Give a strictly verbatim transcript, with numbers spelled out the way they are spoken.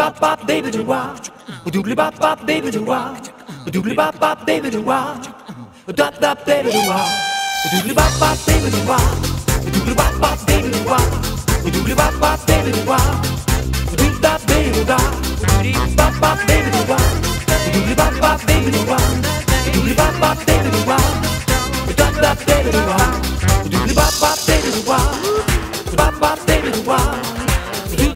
bop bop baby do wah, doobly bop bop baby do wah, doobly bop bop baby do wah, dop dop baby do wah, doobly bop bop baby do wah, doobly bop bop baby do wah, doobly bop bop baby do wah, doop dop baby do wah, doobly bop bop baby do wah, doobly bop bop baby do wah, doobly bop bop baby do wah, dop dop baby do wah.